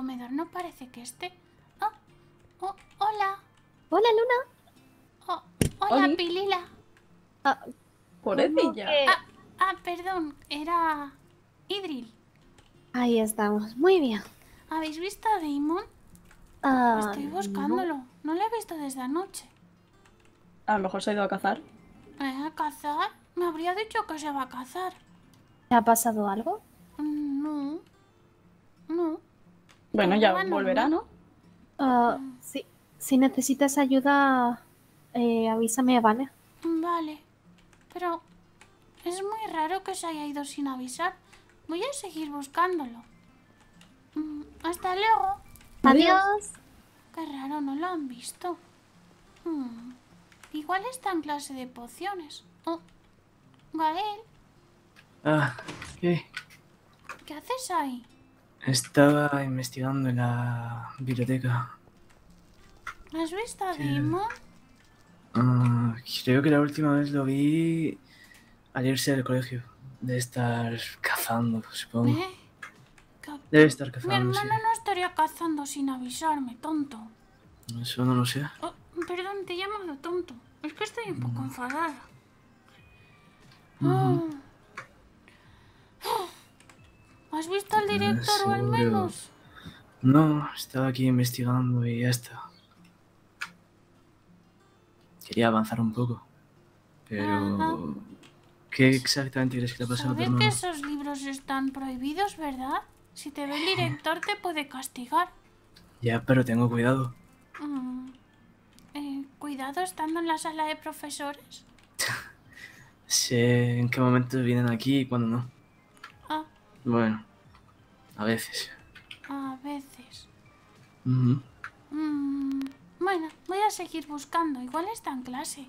comedor no parece que esté. Oh, oh, hola. Hola, Luna. Oh, hola, Oli. Pilila. Pobrecilla. Perdón, era Idril. Ahí estamos, muy bien. ¿Habéis visto a Damon? Estoy buscándolo. No lo he visto desde anoche. A lo mejor se ha ido a cazar. ¿A cazar? Me habría dicho que se va a cazar. ¿Te ha pasado algo? No. No. Bueno, Todo ya va volverá, normal. ¿no? Sí. Si necesitas ayuda, avísame, ¿vale? Vale. Pero es muy raro que se haya ido sin avisar. Voy a seguir buscándolo. Hasta luego. Adiós. Qué raro, no lo han visto. Igual está en clase de pociones. Oh, Gael, ¿Qué? ¿qué haces ahí? Estaba investigando en la biblioteca. ¿Has visto a ¿Qué? Damon? Creo que la última vez lo vi al irse del colegio. Debe estar cazando, supongo. Debe estar Mi cazando, sí. hermana no estaría cazando sin avisarme, tonto. Eso no lo sé. Oh, perdón, te he llamado tonto. Es que estoy un poco enfadada. ¿Has visto al director o al Seguro. menos? No, estaba aquí investigando y ya está. Quería avanzar un poco. Pero... ¿Qué exactamente crees que le ha pasado a tu Sabes que hermano? esos libros están prohibidos, ¿verdad? Si te ve el director te puede castigar. Ya, pero tengo cuidado. Cuidado estando en la sala de profesores. Sé en qué momentos vienen aquí y cuándo no. Bueno, a veces. A veces. Ujú. Bueno, voy a seguir buscando. Igual está en clase.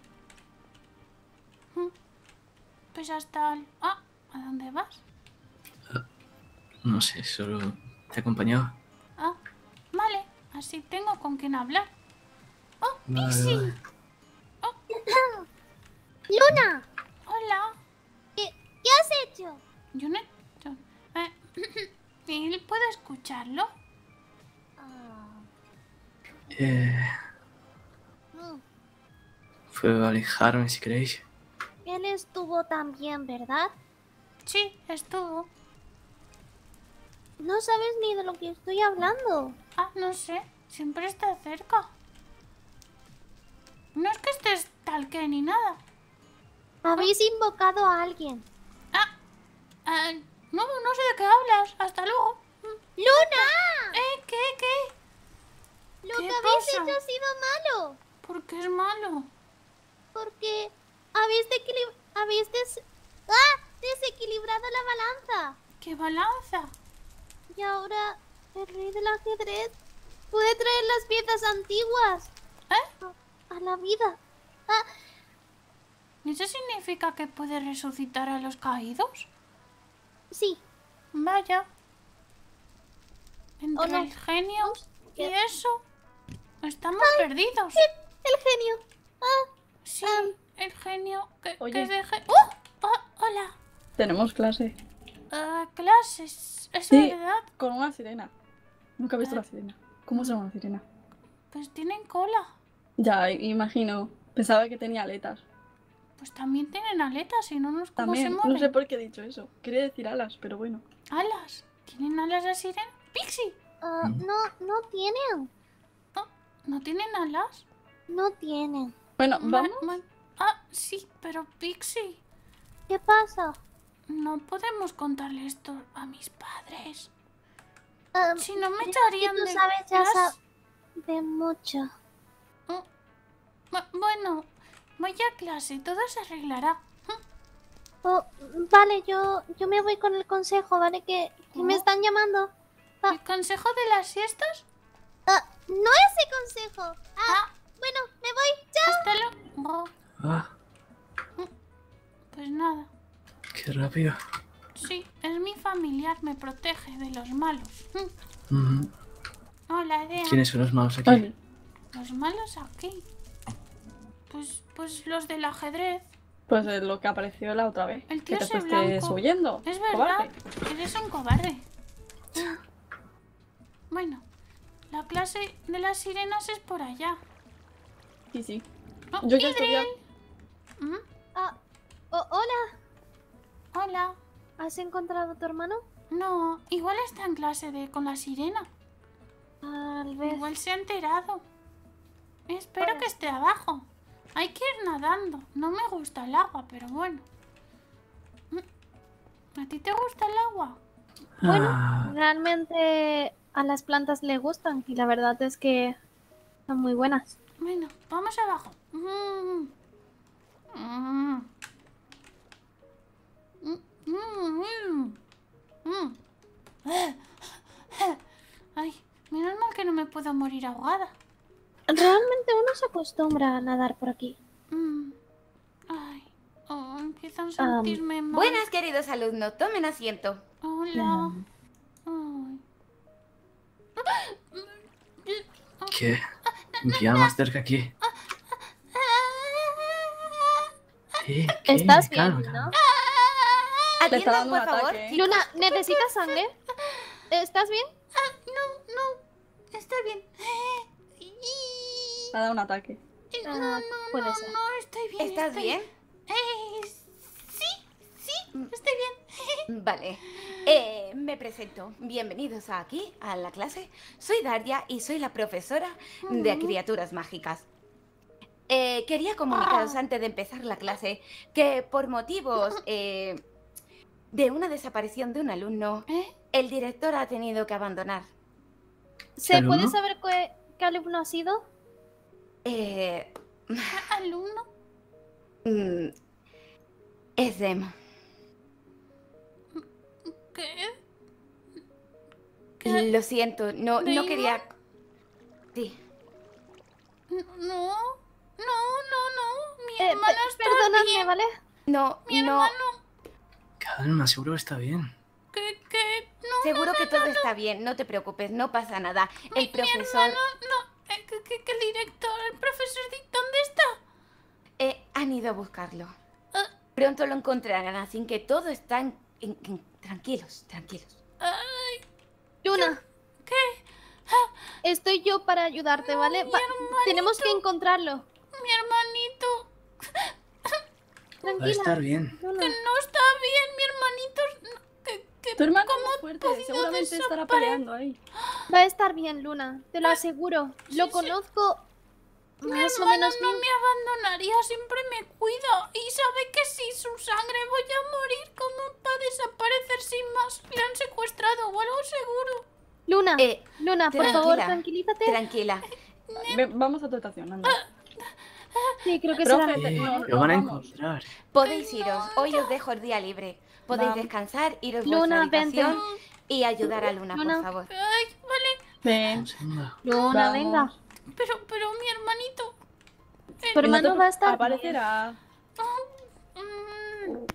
Pues hasta el... ¿a dónde vas? No sé, solo te acompañaba. Vale, así tengo con quien hablar. ¡Oh, Vale, Pixie! vale. ¡Luna! Hola. ¿Qué has hecho? Yo no... ¿Él puede escucharlo? Puedo alejarme si queréis. Él estuvo también, ¿verdad? Sí, estuvo. No sabes ni de lo que estoy hablando. No sé. Siempre está cerca. No es que estés tal que ni nada. Habéis invocado a alguien. No sé de qué hablas. Hasta luego. ¡Luna! ¿Qué? Lo ¿Qué que habéis pasa? hecho ha sido malo. ¿Por qué es malo? Porque habéis desequilibrado la balanza. ¿Qué balanza? Y ahora el rey del ajedrez puede traer las piezas antiguas a la vida. ¿Eso significa que puede resucitar a los caídos? Sí. Vaya. Entre no. el genio y eso, estamos perdidos. El genio. Sí, el genio que Oye. deje... hola. Tenemos clase. Clases, ¿es Sí, verdad? con una sirena. Nunca he visto la sirena. ¿Cómo se llama una sirena? Pues tienen cola. Ya, imagino. Pensaba que tenía aletas. Pues también tienen aletas y no nos cómo se También, mueven. no sé por qué he dicho eso. Quería decir alas, pero bueno. ¿Alas? ¿Tienen alas de sirena? ¡Pixie! No tienen. ¿No tienen alas? No tienen. Bueno, vamos. Sí, pero Pixie, ¿Qué pasa? no podemos contarle esto a mis padres. Si no me Si echarían tú de sabes, ya clase. sabes mucho. Bueno, voy a clase, todo se arreglará. Vale, yo me voy con el consejo, ¿vale? Que me están llamando. ¿El consejo de las siestas? No ese consejo. Bueno, me voy. ¡Chao! Hasta luego. Pues nada. Qué rápido. Sí, es mi familiar, me protege de los malos. Hola, Dea. ¿Quiénes son los malos aquí? Oye. ¿Los malos aquí? Pues los del ajedrez. Pues es lo que apareció la otra vez. El tío que te ese fuiste blanco. huyendo. Es verdad, Cobarde. eres un cobarde. Bueno, la clase de las sirenas es por allá. Sí, sí. Oh, Yo ya estudié. ¿Mm? Hola. Hola. ¿Has encontrado a tu hermano? No, igual está en clase con la sirena. Tal vez. Igual se ha enterado. Espero Vaya. que esté abajo. Hay que ir nadando. No me gusta el agua, pero bueno. ¿A ti te gusta el agua? Bueno, Ah, realmente a las plantas le gustan y la verdad es que son muy buenas. Bueno, vamos abajo. Ay, menos mal que no me puedo morir ahogada. Realmente uno se acostumbra a nadar por aquí. Ay, empiezo a sentirme mal. Buenas, queridos alumnos. Tomen asiento. Hola. Ay. ¿qué? Ya más cerca aquí. ¿Qué? ¿Estás bien, Calma, no? calma. Le está Atiendan, dando por un favor. ataque. Luna, ¿necesitas sangre? ¿Estás bien? No, está bien. Me ha dado un ataque. Puede ser. No, estoy bien. ¿Estás estoy- bien? Sí, estoy bien. Vale. Me presento. Bienvenidos aquí, a la clase. Soy Daria y soy la profesora de criaturas mágicas. Quería comunicaros antes de empezar la clase que por motivos de una desaparición de un alumno, el director ha tenido que abandonar. ¿Se alumno? puede saber qué alumno ha sido? ¿Alumno? Es Dem. ¿Qué? Lo siento, no ¿Damon? quería... Sí. No. Mi hermano está Perdóname, bien. ¿vale? No, Mi no. hermano. Calma, seguro que está bien. No. Seguro que todo está bien, no te preocupes, no pasa nada. El profesor... Que el director, el profesor, ¿dónde está? han ido a buscarlo. Pronto lo encontrarán, así que todo está tranquilos. Ay, Luna, ¿qué? estoy yo para ayudarte, ¿vale? Tenemos que encontrarlo. Mi hermanito. Va a Tranquila. estar bien. Luna. Que no está bien, mi hermanito. Tu hermano es ¿Cómo muy ha fuerte. podido Seguramente estará desaparecer? peleando ahí. Va a estar bien, Luna. Te lo aseguro. Lo conozco Mi más o hermano menos no bien. me abandonaría, siempre me cuida. Y sabe que si su sangre voy a morir, ¿cómo va a desaparecer sin más? Le han secuestrado o algo seguro. Luna, Luna, por favor, tranquila. tranquilízate. Tranquila. Vamos a tu estación, anda. Sí, creo que Profe, será no, mejor. Lo van a vamos. encontrar. Podéis iros, hoy os dejo el día libre. Podéis Vamos. descansar, iros a Luna, vuestra habitación vente. y ayudar a Luna, Luna. por favor. Ay, vale. Ven. Anda. Luna, Vamos. venga. Pero mi hermanito. Tu hermano va a estar bien. Aparecerá. Mm.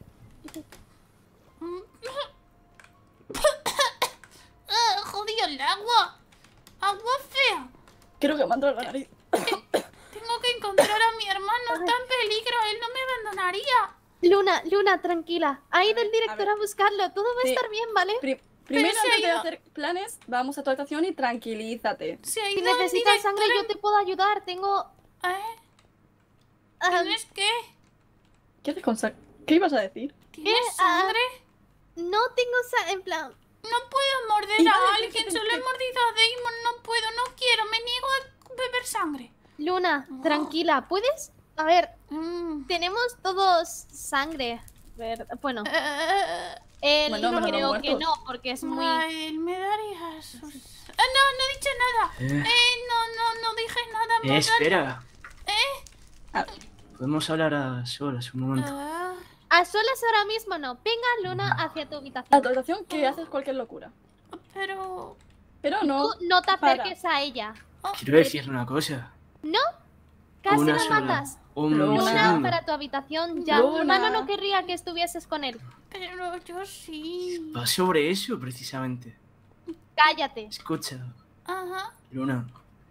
Jodido el agua. Agua fea. Creo que me ha entrado la nariz. Tengo que encontrar a mi hermano. Está en peligro. Él no me abandonaría. Luna, tranquila. Ha ido el director ver. a buscarlo. Todo va a Sí. estar bien, ¿vale? Primero, se ha antes de ido. hacer planes, vamos a tu habitación y tranquilízate. Se ha Si ido el necesitas sangre, director yo te puedo ayudar. Tengo... ¿Eh? ah, ¿Tienes qué? ¿Qué haces con sangre? ¿Qué ibas a decir? ¿Tienes sangre? no tengo sangre, en plan... No puedo morder Y a vale, alguien. que- Solo he mordido a Damon. No puedo, no quiero. Me niego a beber sangre. Luna, tranquila. ¿Puedes? A ver, Mm. tenemos todos sangre. Bueno, él Bueno, menos creo que muertos. no, porque es muy... Ay, él me daría sus... no he dicho nada. No dije nada. me Espera. Ah, Podemos hablar a solas un momento. Ah, A solas ahora mismo no. Venga, Luna, hacia tu a habitación. tu habitación que haces cualquier locura. pero... Pero no. Tú no te para. acerques a ella. Quiero decir una cosa. Casi Una la sola. matas. Un Luna, segundo. Para tu habitación ya. Tu Luna. hermano no querría que estuvieses con él. Pero yo sí. Va sobre eso, precisamente. Cállate. Escucha, Ajá. Luna.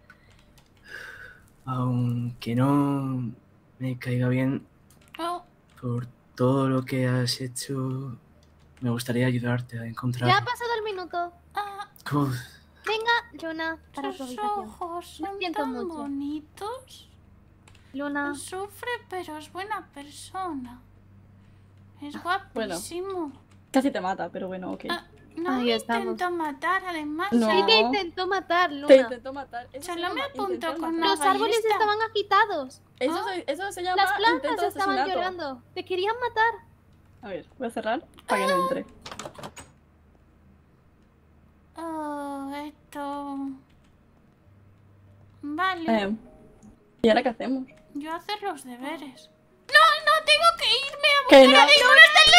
Aunque no me caiga bien Oh, por todo lo que has hecho, me gustaría ayudarte a encontrar. Ya ha pasado el minuto. ah, Uf, Venga, Luna, para tu Sus habitación. ojos Lo son siento tan mucho. bonitos. Luna, Sufre, pero es buena persona. Es guapísimo. Casi te mata, pero bueno, ok. No Ahí me estamos. intentó matar, además. No. sí te intentó matar, Luna. Te intentó matar. Eso se Solo me llama apuntó intentar con matar. una Los árboles ballesta. estaban agitados. Eso se llama Las plantas intento de estaban asesinato. llorando. Te querían matar. A ver, voy a cerrar para que no entre. Oh, esto... Vale, ¿Y ahora qué hacemos? yo a hacer los deberes. ¡No, no! ¡Tengo que irme a Que buscar no. a Luna! ¡Está